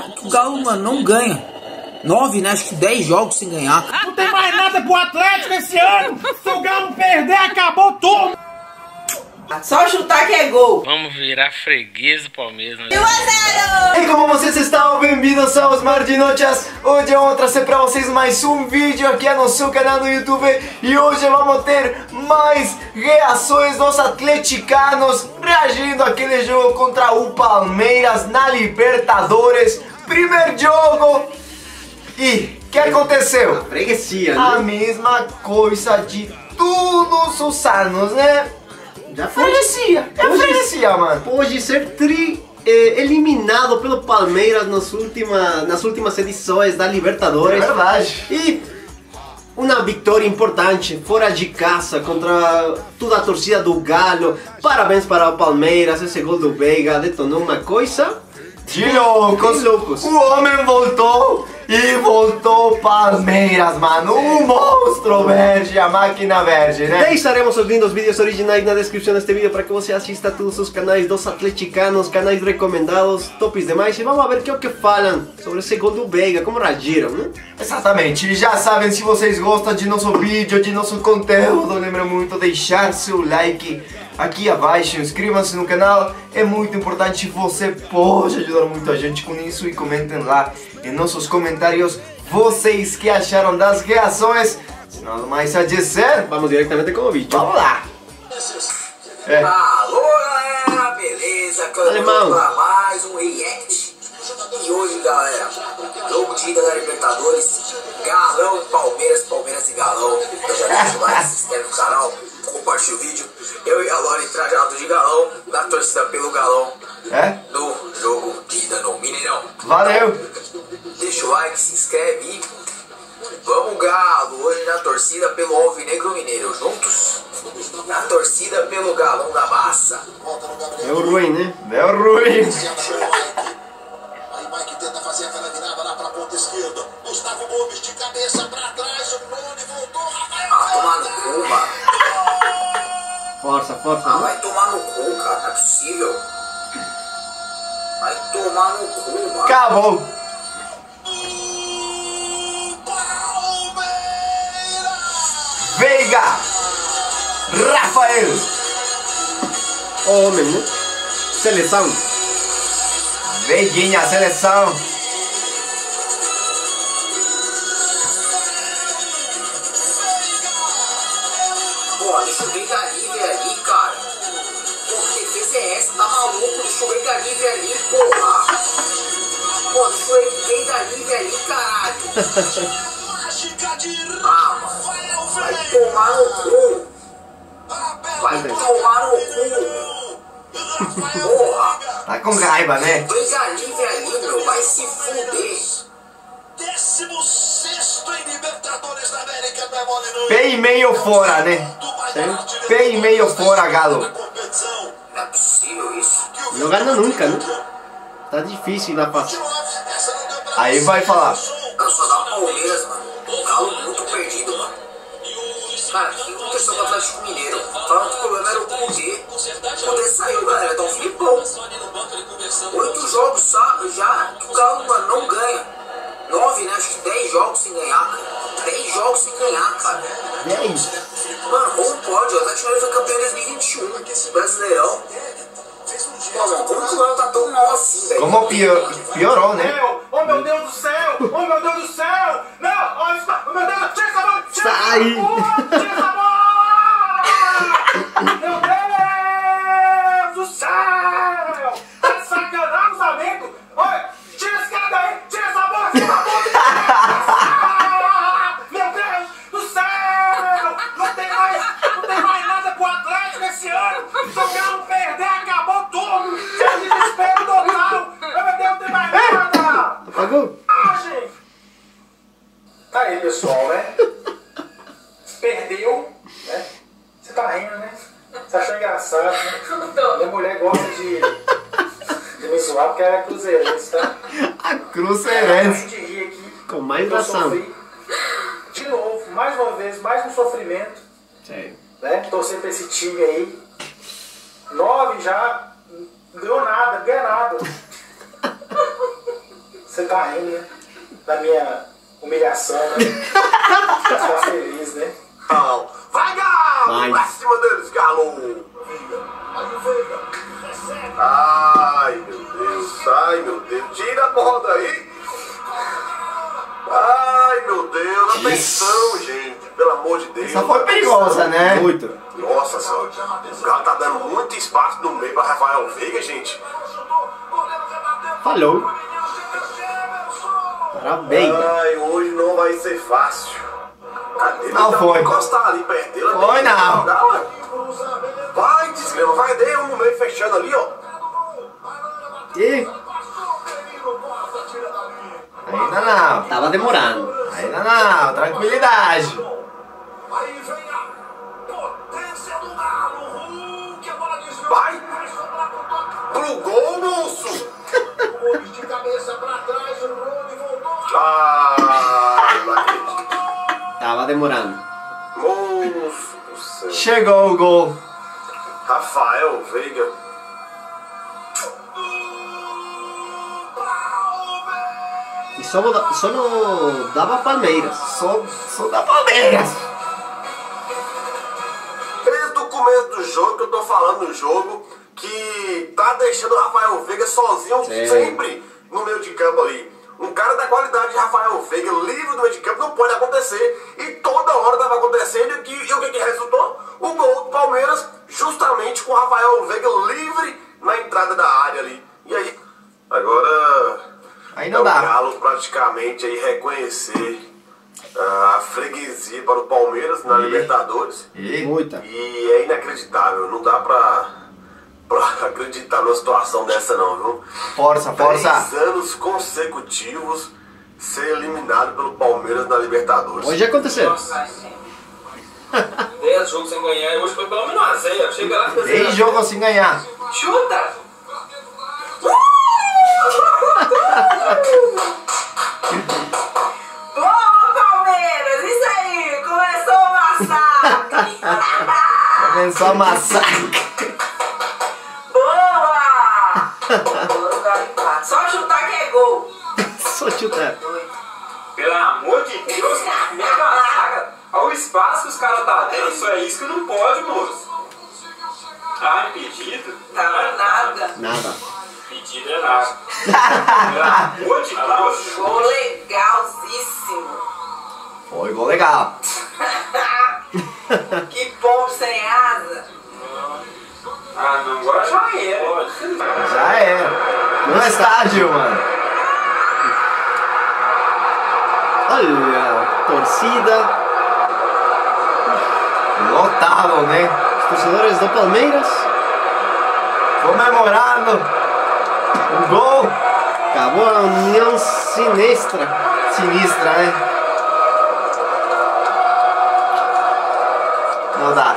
o Galo, mano, não ganha. 9, né? Acho que 10 jogos sem ganhar. Não tem mais nada pro Atlético esse ano. Se o Galo perder, acabou tudo. Só chutar que é gol. Vamos virar freguês do Palmeiras, né? 1-0! E como vocês estão? Bem-vindos aos Martinochas. Hoje eu vou trazer para vocês mais um vídeo aqui no seu canal no YouTube. E hoje vamos ter mais reações dos atleticanos reagindo àquele jogo contra o Palmeiras na Libertadores. Primeiro jogo. E o que aconteceu? Freguesia, né? A mesma coisa de todos os anos, né? Já foi. Freguesia, mano. Pode ser eliminado pelo Palmeiras nas últimas edições da Libertadores. É verdade. E uma vitória importante, fora de casa, contra toda a torcida do Galo. Parabéns para o Palmeiras, esse gol do Veiga detonou uma coisa De loucos. O homem voltou e voltou Palmeiras, mano. Um monstro verde, a máquina verde, né? Deixaremos os lindos vídeos originais na descrição deste vídeo para que você assista a todos os canais dos atleticanos, canais recomendados, tops demais. E vamos ver o que é o que falam sobre esse gol do Veiga, como reagiram, né? Exatamente, e já sabem, se vocês gostam de nosso vídeo, de nosso conteúdo, lembra muito de deixar seu like aqui abaixo, inscrevam-se no canal, é muito importante, você pode ajudar muito a gente com isso, e comentem lá em nossos comentários vocês que acharam das reações. Sem nada mais a dizer, Vamos diretamente com o vídeo. vamos lá! Alô galera, beleza? Alemão. Para mais um react. E hoje galera, jogo de ida da Libertadores, Galão e Palmeiras, Palmeiras e Galão. Eu já deixo lá, se inscreve no canal, compartilha o vídeo. Eu e a Lore trajado de Galão, na torcida pelo Galão, no jogo de ida no Mineirão. Valeu! Deixa o like, se inscreve e vamos Galo, hoje na torcida pelo Alvinegro Mineiro, juntos na torcida pelo Galão da Massa. É o ruim, né? Deu ruim! Aí Mike tenta fazer aquela virada lá pra ponta esquerda. Gustavo Gomes de cabeça pra trás, o Rony voltou. Ah, tomar no cu, mano. Força, força. Ah, né? vai tomar no cu, cara, não é possível. Vai tomar no cu, mano. Acabou! Veiga! Rafael! Homem, né? Seleção. Veiguinha, seleção! Pô, deixa o Veiga livre ali, cara. Pô, que defesa é essa? Tá maluco? Deixa o Veiga livre ali, porra. Pô, deixa o Veiga livre ali, caralho. Ah, mano. Vai tomar no cu. Vai tomar no cu. Porra. Tá com raiva, né? Veiga livre ali, meu. Vai se fuder. 16º em Libertadores da América, não é mole não. Pé e meio fora, né? Pé e meio fora, Galo. Não é possível isso. Não ganha nunca, né? Tá difícil lá pra... Aí vai falar. Eu sou da Palmeiras, mano. O Galo muito perdido, mano. Cara, o que aconteceu com o Atlético Mineiro? Falaram que o problema era o Cudê. O Cudê saiu, galera. Tá um Filipão. 8 jogos já que o Galo, mano, não ganha. 9, né? Acho que 10 jogos sem ganhar, cara. 10 jogos sem ganhar, cara. 10. Mano, como pode? O Atlético Mineiro foi campeão em 2021. Brasileirão. Pô, mano, como que o Galo tá tão mal assim, velho? Como piorou, né? Oh meu Deus do céu! Oh meu Deus do céu! Não! Oh meu Deus! Tira essa bola! Sai! Tira essa bola! Meu Deus do céu! Tá de sacanagem, amigo! Olha! Tira esse cara daí! Tira essa bola! Tira essa bola! Meu Deus do céu! Não tem mais nada pro Atlético esse ano! Se o Galo perder, acabou tudo! Desespero total! Meu Deus, não tem mais nada! Apagou? Ah, gente! Tá aí, pessoal, né? Perdeu, né? Você tá rindo, né? Você achou engraçado, né? Minha mulher gosta de me zoar porque ela é cruzeirense, tá? A cruzeirense. A gente ri aqui. Com mais Eu razão. sofri. De novo, mais uma vez, mais um sofrimento. Sério. Né? Torcer pra esse time aí. 9 já, não ganhou nada, não ganha nada. Você tá rindo, né? Da minha humilhação, né? Você tá feliz, né? Vai, Galo! Vai. Pra cima deles, Galo! Ai, meu Deus. Tira a porra daí. Ai, meu Deus. Atenção, gente. Pelo amor de Deus. Essa foi perigosa, né? Muito. Nossa senhora. O Galo tá dando muito espaço no meio pra Rafael Veiga, gente. Falhou. Parabéns. Ai, hoje não vai ser fácil. Cadê? Não foi. Encostar ali perto dele. Foi não. Vai, desgrama. Vai, dei um no meio fechando ali, ó. E Ainda não. tava demorando. Ainda não. Tranquilidade. Aí vem a potência do Galo. Hulk, a bola desviou. Vai. Pro gol, moço. De cabeça pra trás, o Rony voltou. Ai, não acredito. Tava demorando. Moço do céu. Chegou o gol. Rafael Veiga. E só não dava Palmeiras. Sou da Palmeiras. Desde o começo do jogo, que eu tô falando no jogo, que tá deixando o Rafael Veiga sozinho sempre no meio de campo ali. Um cara da qualidade de Rafael Veiga, livre do meio de campo, não pode acontecer. E toda hora tava acontecendo. E o que resultou? O gol do Palmeiras, justamente com o Rafael Veiga livre na entrada da área ali. E aí, agora Aí é não o dá. Galo praticamente aí reconhecer a freguesia para o Palmeiras na Libertadores. Muita. E é inacreditável, não dá pra acreditar numa situação dessa não, viu? Força, 3 força. anos consecutivos ser eliminado pelo Palmeiras na Libertadores. Hoje aconteceu. 10 jogos sem ganhar e hoje foi pelo menos 1-0. Chega lá e 3 jogos sem ganhar. chuta! Boa, Palmeiras! Isso aí! Começou o massacre! Começou a massacre. Boa! Só chutar que é gol! Só chutar. Pelo amor de Deus, mega zaga! Olha o espaço que os caras tá dando, só é isso que não pode, moço. Ah, impedido? Tava nada. Nada. Impedido é nada. Pelo amor de Deus. Gol legalzíssimo. Foi gol legal. Que pombo sem asa. Ah, não, agora já é. Já era. No estádio, mano. Olha, torcida. Lotado, né? Os torcedores do Palmeiras. Comemorando. O gol. Acabou a união sinistra. Sinistra, né? Não dá.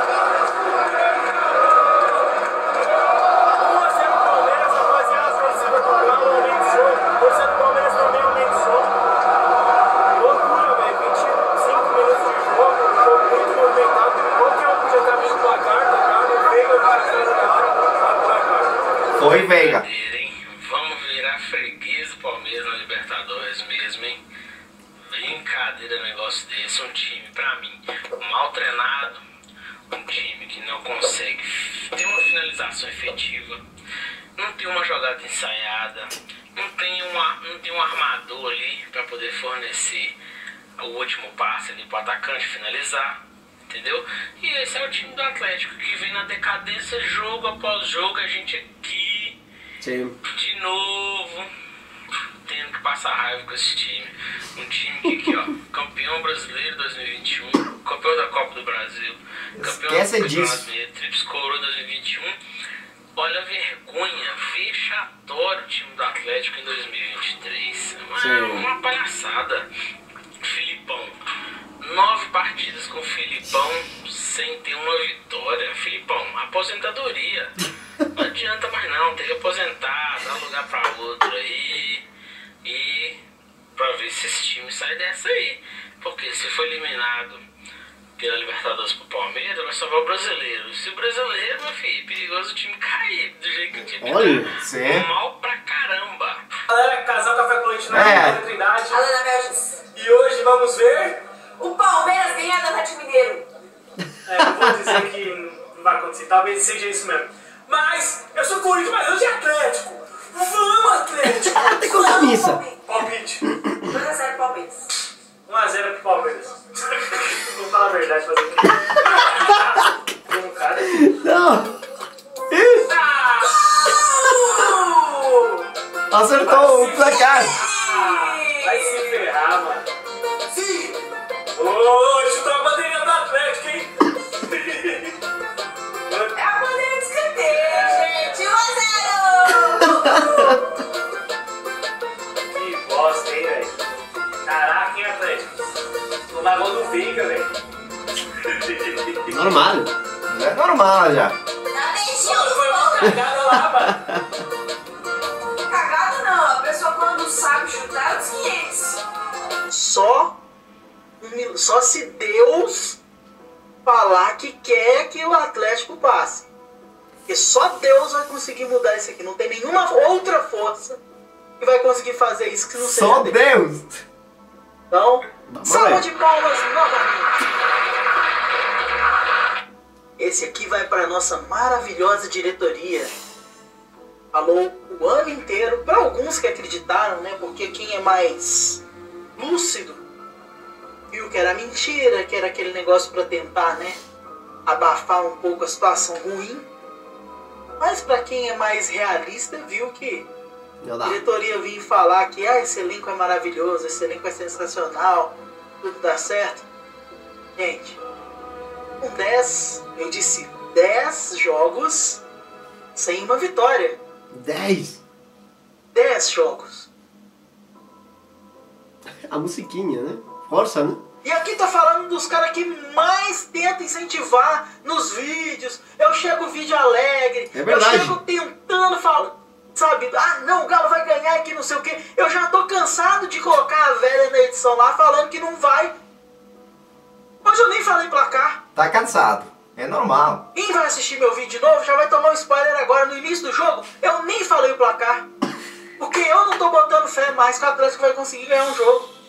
Foi Veiga. Vamos virar freguês do Palmeiras na Libertadores mesmo, hein? Brincadeira negócio desse. Um time, pra mim, mal treinado. Um time que não consegue ter uma finalização efetiva. Não tem uma jogada ensaiada. Não tem um armador ali pra poder fornecer o último passe ali pro atacante finalizar. Entendeu? E esse é o time do Atlético que vem na decadência jogo após jogo. A gente aqui Sim. de novo tendo que passar raiva com esse time. Um time que aqui, ó, campeão brasileiro 2021, campeão da Copa do Brasil, campeão Esquece do disso. Campeonato Mineiro, Tríplice Coroa 2021. Olha a vergonha, vexatório o time do Atlético em 2023. Uma palhaçada. Filipão, 9 partidas com o Filipão sem ter uma vitória. Filipão, aposentadoria. Não adianta mais não, tem que aposentar, dar lugar pra outro aí. E pra ver se esse time sai dessa aí. Porque se for eliminado pela Libertadores pro Palmeiras, vai salvar o brasileiro. Se o brasileiro, meu filho, é perigoso o time cair. Do jeito que o time Olha, tá sim. mal pra caramba. Galera, Casal Café com Valentina da Trindade. Alana Melges. E hoje vamos ver... O Palmeiras ganhar do Atlético Mineiro. Eu vou dizer que não vai acontecer, talvez seja isso mesmo. Mas, eu sou Corinthians, mas hoje é Atlético. Vamos, Atlético! Tem compromisso. Palpite. 2x0 Palmeiras. 1x0 pro Palmeiras. Vou falar a verdade, fazer o quê? Um cara. Não. Acertou o placar. Vai se ferrar, mano. Sim! Chutou a bandeirinha do Atlético, hein? É a bandeira de escanteio, gente. 1x0. Que bosta, hein, velho? Caraca, hein, Atlético? Tomar gol do Veiga, velho. Normal. É normal já. Tá Foi uma cagada lá, mano. Cagada não. A pessoa quando sabe chutar é os 500. Só se Deus falar que quer que o Atlético passe. Porque só Deus vai conseguir mudar isso aqui. Não tem nenhuma outra força que vai conseguir fazer isso que não seja Só Deus. Então, salva de palmas novamente. Esse aqui vai para nossa maravilhosa diretoria. Falou o ano inteiro, para alguns que acreditaram, né? Porque quem é mais lúcido viu que era mentira, que era aquele negócio para tentar, né, abafar um pouco a situação ruim. Mas para quem é mais realista, viu que a diretoria vinha falar que esse elenco é maravilhoso, esse elenco é sensacional, tudo dá certo. Gente, com 10, eu disse 10 jogos sem uma vitória. 10. 10 jogos. A musiquinha, né? Força, né? E aqui tá falando dos caras que mais tentam incentivar nos vídeos. Eu chego vídeo alegre. É verdade. Eu chego tentando falar, sabe? Ah, não, o Galo vai ganhar aqui, não sei o quê. Eu já tô cansado de colocar a velha na edição lá falando que não vai. Hoje eu nem falei placar. Tá cansado. É normal. Quem vai assistir meu vídeo de novo já vai tomar um spoiler agora. No início do jogo, eu nem falei o placar. Porque eu não tô botando fé mais que o Atlético vai conseguir ganhar um jogo.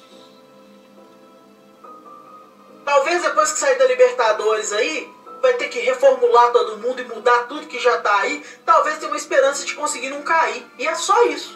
Talvez depois que sair da Libertadores aí, vai ter que reformular todo mundo e mudar tudo que já tá aí. Talvez tenha uma esperança de conseguir não cair. E é só isso.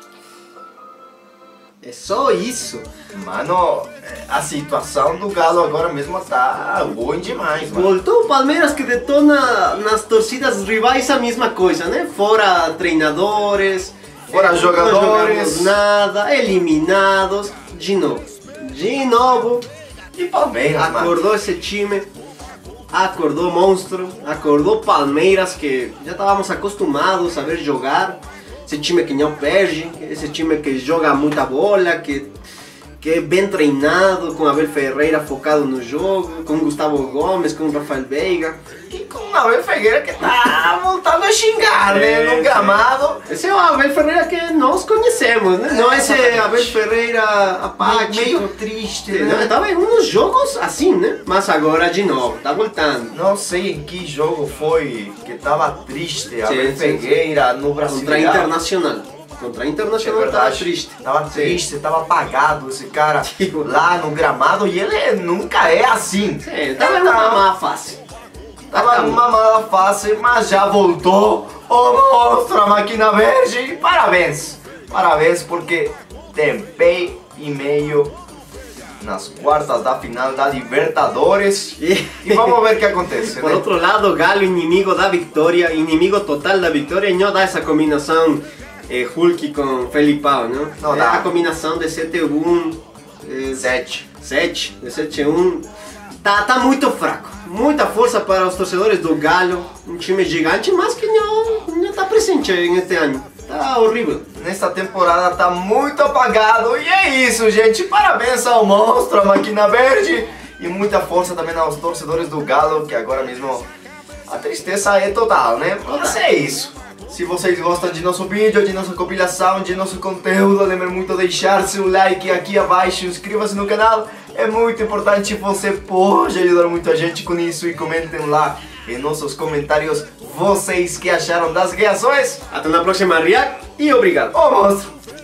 É só isso. Mano, a situação do Galo agora mesmo tá ruim demais, mano. Voltou o Palmeiras que detona nas torcidas rivais a mesma coisa, né? Fora treinadores, fora jogadores, não nada, eliminados, de novo. De novo. E Palmeiras, acordou mano. Esse time, acordou monstro, acordou Palmeiras que já estávamos acostumados a ver jogar. Esse time que não perde, esse time que joga muita bola, que é bem treinado, com Abel Ferreira focado no jogo, com Gustavo Gomes, com Rafael Veiga. E com Abel Ferreira que tá voltando a xingar, né, no gramado. Esse é o Abel Ferreira que nós conhecemos, né? Não esse Abel Ferreira apático. Meio triste, né? Estava em uns jogos assim, né? Mas agora de novo, tá voltando. Não sei em que jogo foi que tava triste, Abel Ferreira no Brasileirão. Contra Internacional. Contra a Internacional tava triste. Tava triste, tava apagado esse cara lá no gramado e ele nunca é assim. Sim, tava numa má fase. Tava numa má fase, mas já voltou. O monstro, a máquina verde. Parabéns. Parabéns porque tem pé e meio nas quartas da final da Libertadores. E vamos ver o que acontece. Por outro lado, Galo, inimigo da vitória, inimigo total da vitória, não dá essa combinação Hulk com Felipão, não? Não dá. A combinação de 7-1, 7 de 7-1, tá muito fraco. Muita força para os torcedores do Galo, um time gigante, mas que não tá presente neste ano. Tá horrível. Nesta temporada tá muito apagado. E é isso, gente. Parabéns ao monstro, a máquina verde. E muita força também aos torcedores do Galo, que agora mesmo a tristeza é total, né? Mas é isso. Se vocês gostam de nosso vídeo, de nossa compilação, de nosso conteúdo, lembre muito de deixar seu like aqui abaixo, inscreva-se no canal, é muito importante, você pode ajudar muito a gente com isso e comentem lá em nossos comentários vocês que acharam das reações. Até na próxima react e obrigado. Ô monstro!